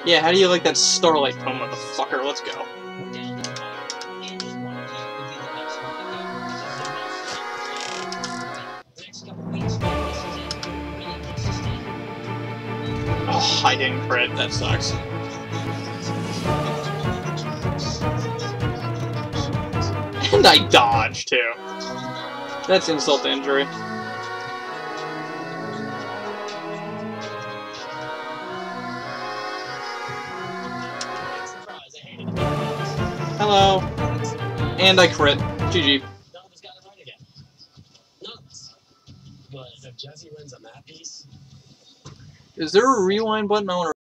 Yeah, how do you like that Starlight poem, motherfucker? Let's go. Oh, I didn't crit. That sucks. And I dodged, too. That's insult to injury. Hello. And I crit. GG. Is there a rewind button? I want to